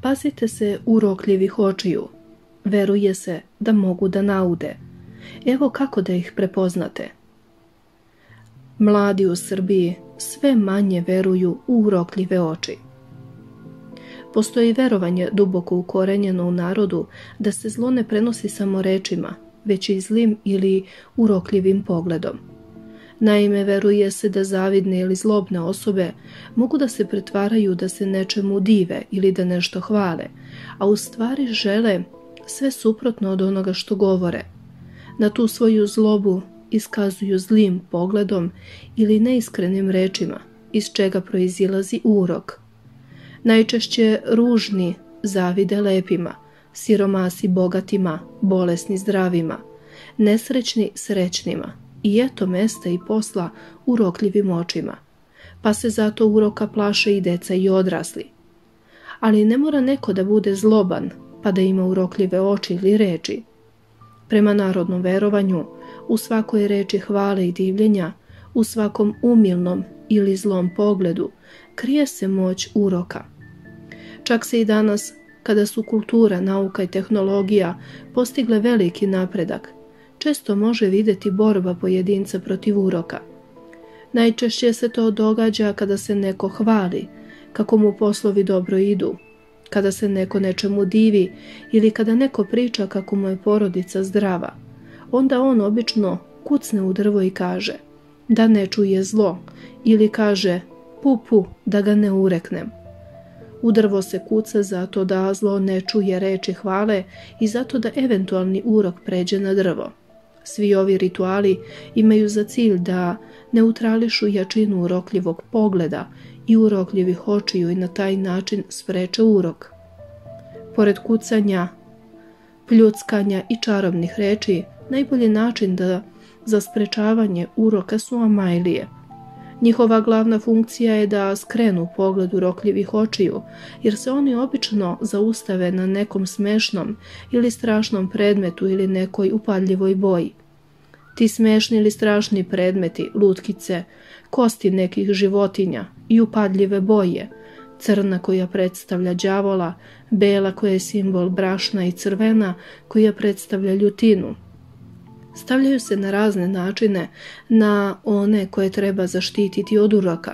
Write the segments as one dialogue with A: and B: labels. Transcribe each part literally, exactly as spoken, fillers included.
A: Pazite se urokljivih očiju. Veruje se da mogu da naude. Evo kako da ih prepoznate. Mladi u Srbiji sve manje veruju u urokljive oči. Postoji verovanje duboko ukorenjeno u narodu da se zlo ne prenosi samo rečima, već i zlim ili urokljivim pogledom. Naime, veruje se da zavidne ili zlobne osobe mogu da se pretvaraju da se nečemu dive ili da nešto hvale, a u stvari žele sve suprotno od onoga što govore. Na tu svoju zlobu iskazuju zlim pogledom ili neiskrenim rečima, iz čega proizilazi urok. Najčešće ružni zavide lepima, siromasi bogatima, bolesni zdravima, nesrećni srećnima i eto mesta i posla urokljivim očima, pa se zato uroka plaše i deca i odrasli. Ali ne mora neko da bude zloban pa da ima urokljive oči ili reči. Prema narodnom verovanju, u svakoj reči hvale i divljenja, u svakom umilnom ili zlom pogledu, krije se moć uroka. Čak se i danas, kada su kultura, nauka i tehnologija postigle veliki napredak, često može vidjeti borba pojedinca protiv uroka. Najčešće se to događa kada se neko hvali, kako mu poslovi dobro idu, kada se neko nečemu divi ili kada neko priča kako mu je porodica zdrava. Onda on obično kucne u drvo i kaže da ne čuje zlo ili kaže pu pu da ga ne ureknem. U drvo se kuca zato da zlo ne čuje reči hvale i zato da eventualni urok pređe na drvo. Svi ovi rituali imaju za cilj da neutrališu jačinu urokljivog pogleda i urokljivih očiju i na taj način spreče urok. Pored kucanja, pljuckanja i čarobnih reči, najbolji način da za sprečavanje uroka su amajlije. Njihova glavna funkcija je da skrenu pogled urokljivih očiju, jer se oni obično zaustave na nekom smešnom ili strašnom predmetu ili nekoj upadljivoj boji. Ti smešni ili strašni predmeti, lutkice, kosti nekih životinja i upadljive boje, crna koja predstavlja đavola, bela koja je simbol brašna i crvena koja predstavlja ljutinu, stavljaju se na razne načine na one koje treba zaštititi od uroka.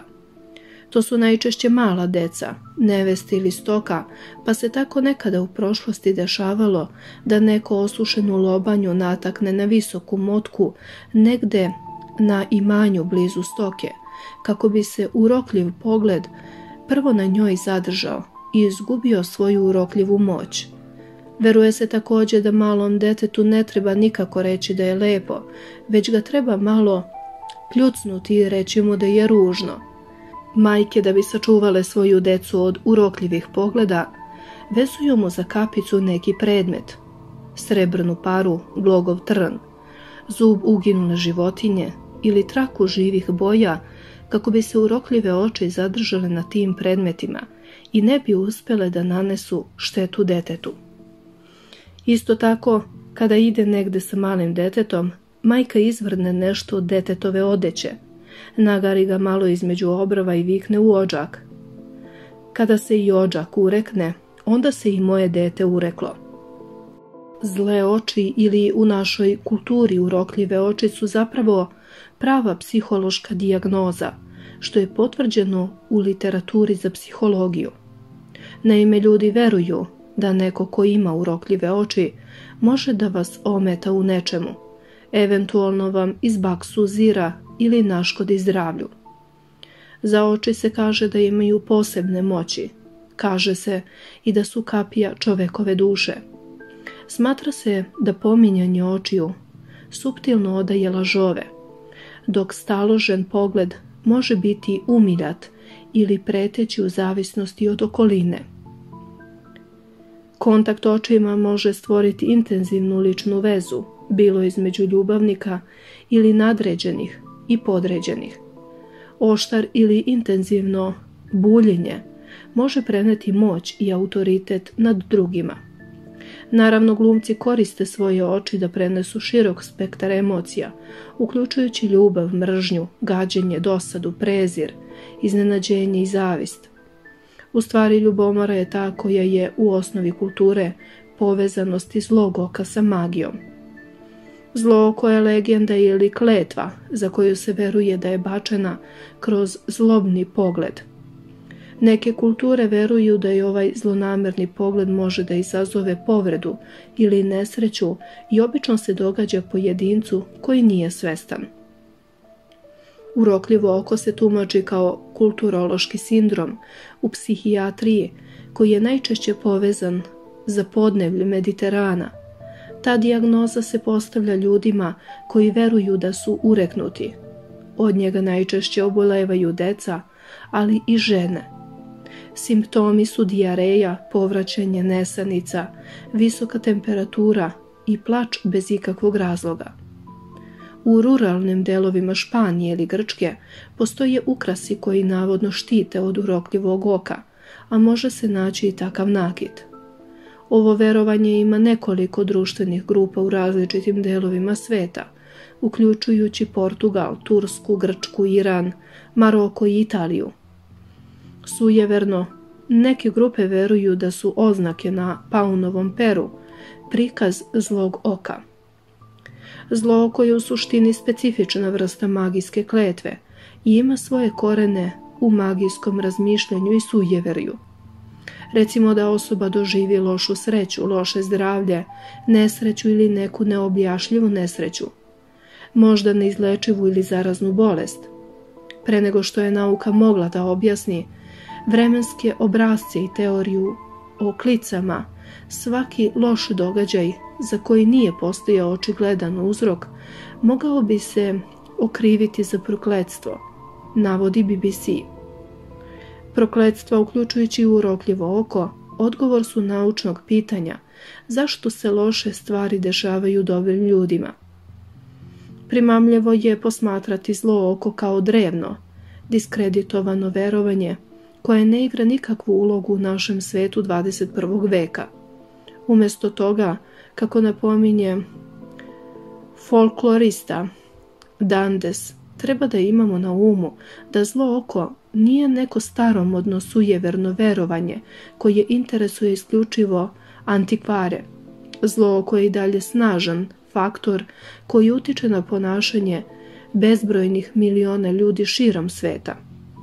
A: To su najčešće mala deca, neveste ili stoka, pa se tako nekada u prošlosti dešavalo da neko osušenu lobanju natakne na visoku motku negde na imanju blizu stoke, kako bi se urokljiv pogled prvo na njoj zadržao i izgubio svoju urokljivu moć. Veruje se također da malom detetu ne treba nikako reći da je lepo, već ga treba malo pljucnuti i reći mu da je ružno. Majke, da bi sačuvale svoju decu od urokljivih pogleda, vezuju mu za kapicu neki predmet, srebrnu paru, glogov trn, zub uginule životinje ili traku živih boja, kako bi se urokljive oči zadržale na tim predmetima i ne bi uspjele da nanesu štetu detetu. Isto tako, kada ide negde sa malim detetom, majka izvrne nešto od detetove odeće, nagari ga malo između obrva i vikne u odžak. Kada se i odžak urekne, onda se i moje dete ureklo. Zle oči ili u našoj kulturi urokljive oči su zapravo prava psihološka dijagnoza, što je potvrđeno u literaturi za psihologiju. Naime, ljudi veruju da neko ko ima urokljive oči može da vas ometa u nečemu, eventualno vam izbaksuzira ili naškodi zdravlju. Za oči se kaže da imaju posebne moći, kaže se i da su kapija čovekove duše. Smatra se da pominjanje očiju suptilno odaje lažove, dok staložen pogled može biti umiljat ili preteći u zavisnosti od okoline. Kontakt očima može stvoriti intenzivnu ličnu vezu, bilo između ljubavnika ili nadređenih i podređenih. Oštar ili intenzivno buljenje može preneti moć i autoritet nad drugima. Naravno, glumci koriste svoje oči da prenesu širok spektar emocija, uključujući ljubav, mržnju, gađenje, dosadu, prezir, iznenađenje i zavist. U stvari, ljubomora je ta koja je u osnovi kulture povezanosti zlog oka sa magijom. Zlo oko je legenda ili kletva za koju se veruje da je bačena kroz zlobni pogled. Neke kulture veruju da je ovaj zlonamerni pogled može da izazove povredu ili nesreću i obično se događa pojedincu koji nije svestan. Urokljivo oko se tumači kao kulturološki sindrom u psihijatriji koji je najčešće povezan za podneblje Mediterana. Ta dijagnoza se postavlja ljudima koji veruju da su ureknuti. Od njega najčešće obolevaju deca, ali i žene. Simptomi su dijareja, povraćanje nesanica, visoka temperatura i plač bez ikakvog razloga. U ruralnim delovima Španije ili Grčke postoje ukrasi koji navodno štite od urokljivog oka, a može se naći i takav nakit. Ovo verovanje ima nekoliko društvenih grupa u različitim delovima sveta, uključujući Portugal, Tursku, Grčku, Iran, Maroko i Italiju. Sujeverno, neke grupe veruju da su oznake na paunovom peru prikaz zlog oka. Zlo oko je u suštini specifična vrsta magijske kletve i ima svoje korene u magijskom razmišljanju i sujeverju. Recimo da osoba doživi lošu sreću, loše zdravlje, nesreću ili neku neobjašnjivu nesreću, možda neizlečivu ili zaraznu bolest. Pre nego što je nauka mogla da objasni vremenske obrasce i teoriju o klicama, svaki loš događaj za koji nije postojao očigledan uzrok mogao bi se okriviti za prokletstvo, navodi B B C. Prokletstva, uključujući i urokljivo oko, odgovor su naučnog pitanja zašto se loše stvari dešavaju dobrim ljudima. Primamljivo je posmatrati zlo oko kao drevno, diskreditovano verovanje koje ne igra nikakvu ulogu u našem svetu dvadeset prvog veka. Umjesto toga, kako napominje folklorista Dandes, treba da imamo na umu da zlo oko nije neko staromodno sujeverno verovanje koje interesuje isključivo antikvare. Zlo oko je i dalje snažan faktor koji utiče na ponašanje bezbrojnih miliona ljudi širom sveta.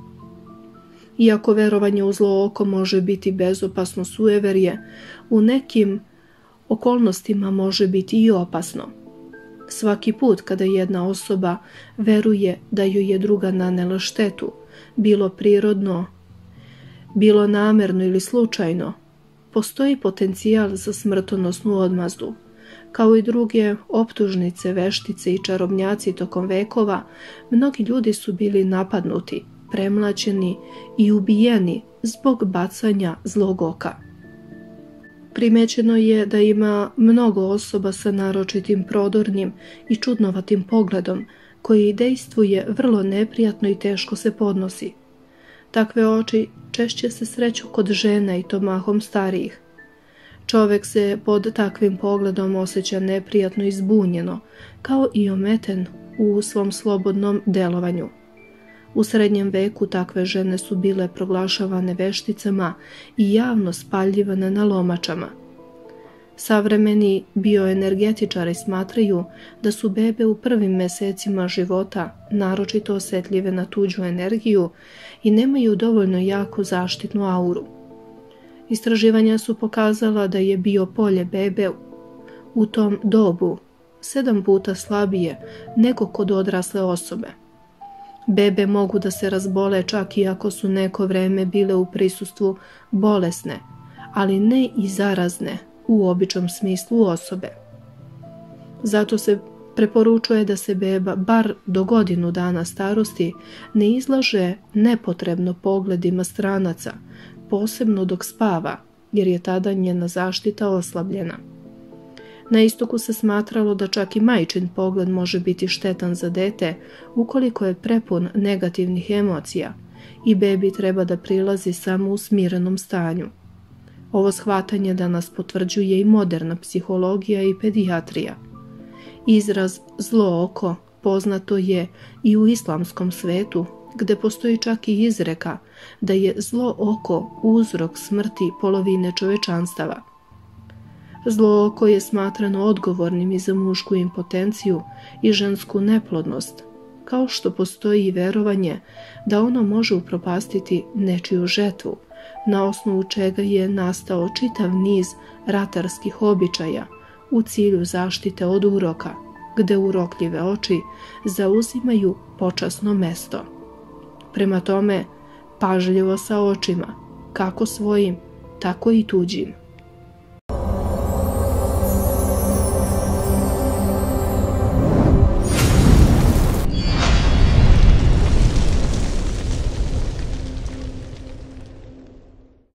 A: Iako verovanje u zlo oko može biti bezopasno sujeverje, u nekim okolnostima može biti i opasno. Svaki put kada jedna osoba veruje da joj je druga nanela štetu, bilo prirodno, bilo namerno ili slučajno, postoji potencijal za smrtonosnu odmazdu. Kao i druge optužnice, veštice i čarobnjaci tokom vekova, mnogi ljudi su bili napadnuti, premlaćeni i ubijeni zbog bacanja zlog oka. Primećeno je da ima mnogo osoba sa naročitim prodornim i čudnovatim pogledom koji dejstvuje vrlo neprijatno i teško se podnosi. Takve oči češće se sreću kod žena i to mahom starijih. Čovek se pod takvim pogledom osjeća neprijatno i zbunjeno, kao i ometen u svom slobodnom delovanju. U srednjem veku takve žene su bile proglašavane vešticama i javno spaljivane na lomačama. Savremeni bioenergetičari smatraju da su bebe u prvim mesecima života naročito osetljive na tuđu energiju i nemaju dovoljno jaku zaštitnu auru. Istraživanja su pokazala da je biopolje bebe u tom dobu sedam puta slabije nego kod odrasle osobe. Bebe mogu da se razbole čak i ako su neko vreme bile u prisustvu bolesne, ali ne i zarazne u običnom smislu osobe. Zato se preporučuje da se beba bar do godinu dana starosti ne izlaže nepotrebno pogledima stranaca, posebno dok spava, jer je tada njena zaštita oslabljena. Na istoku se smatralo da čak i majčin pogled može biti štetan za dete ukoliko je prepun negativnih emocija i bebi treba da prilazi samo u smirenom stanju. Ovo shvatanje danas potvrđuje i moderna psihologija i pedijatrija. Izraz zlo oko poznato je i u islamskom svetu gde postoji čak i izreka da je zlo oko uzrok smrti polovine čovečanstava. Zlo oko je smatrano odgovornim i za mušku impotenciju i žensku neplodnost, kao što postoji i verovanje da ono može upropastiti nečiju žetvu, na osnovu čega je nastao čitav niz ratarskih običaja u cilju zaštite od uroka, gde urokljive oči zauzimaju počasno mesto. Prema tome, pažljivo sa očima, kako svojim, tako i tuđim.